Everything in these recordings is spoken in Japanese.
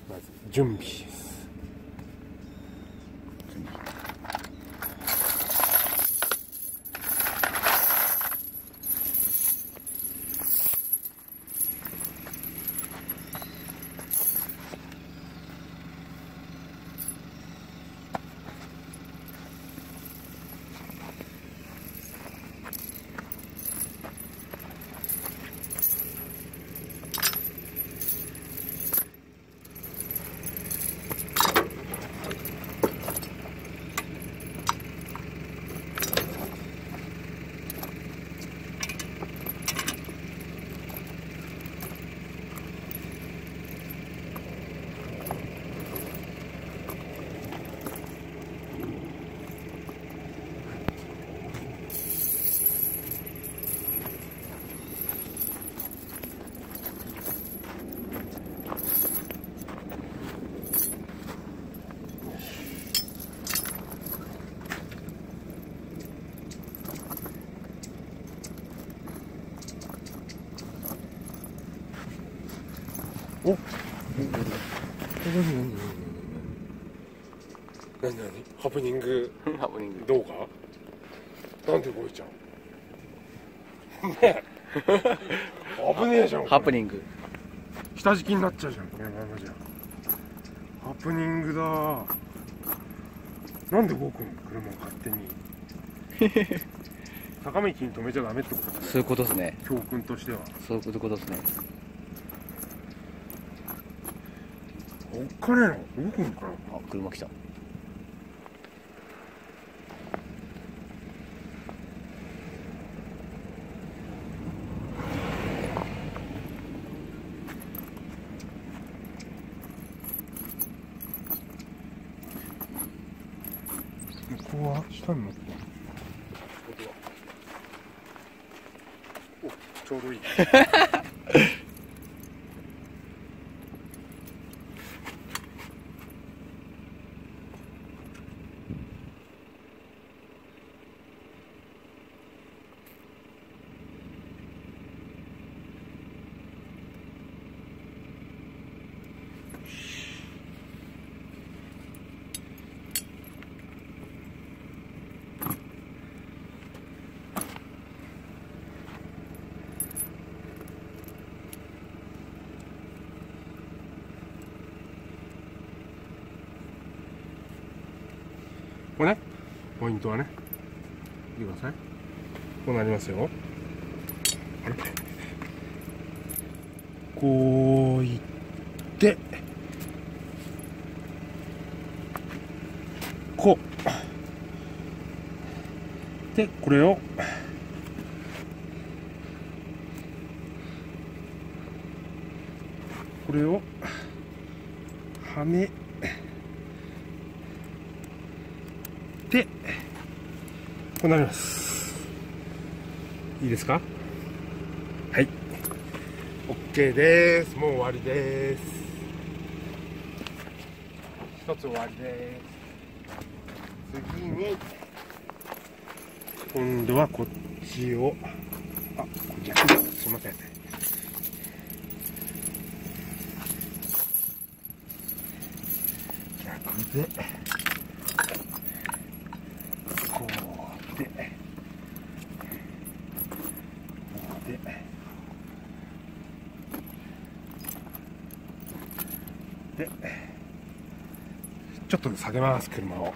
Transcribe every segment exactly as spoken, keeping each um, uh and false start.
まず準備です。おっ、何何ハプニングハプニング動画なんで動いちゃうねえ危ねえじゃん。 ハプニング下敷きになっちゃうじゃんこのままじゃ。ハプニングだ。なんで動くの車を勝手に坂道に止めちゃダメってことですね。 そういうことですね。 教訓としてはそういうことですね。 おっかねえの動くのかな。 あ、車来た。 向こうは下に乗ってお、ちょうどいいこれね、ポイントはね、見てください。こうなりますよ。あれこういってこうで、これをこれをはめで、こうなります。いいですか。はい、 OK です。もう終わりです。一つ終わりです。次に今度はこっちを、あ、逆だ、すいません。逆でこうで、こうで、で、ちょっと下げます、車を。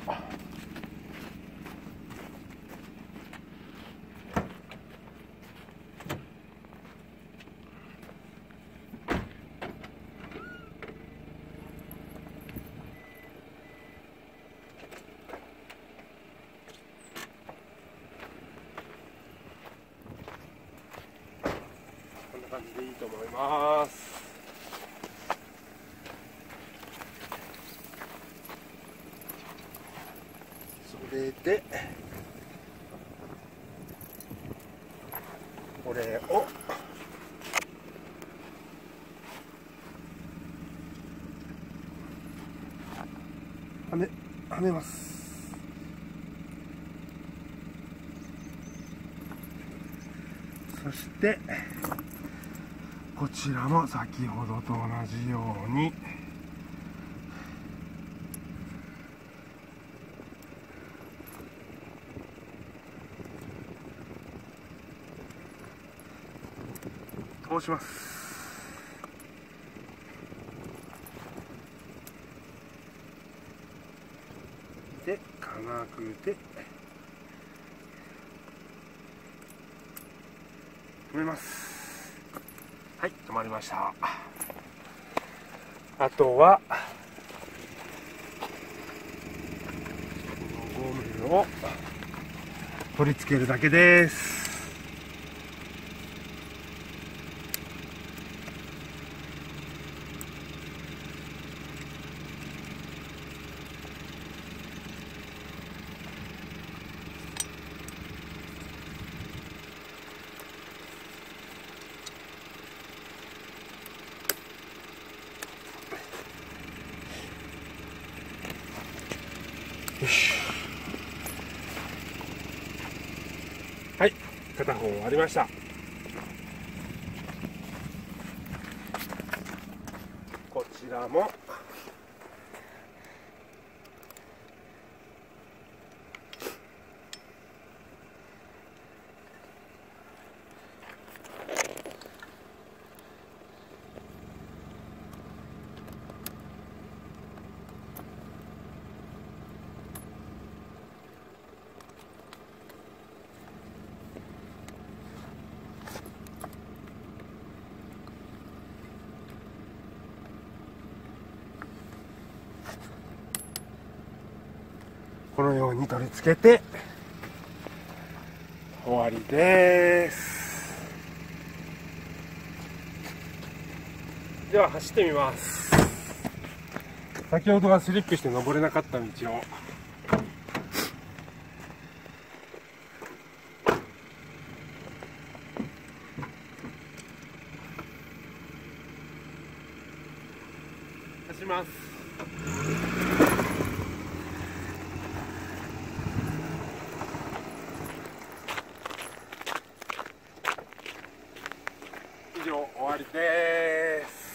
こんな感じでいいと思います。それでこれをはめはめます。そしてこちらも先ほどと同じように通します。で金具で止めます。はい、止まりました。あとはこのゴムを取り付けるだけです。よし。はい、片方終わりました。こちらもこのように取り付けて終わりです。では走ってみます。先ほどはスリップして登れなかった道を走ります。以上終わりです。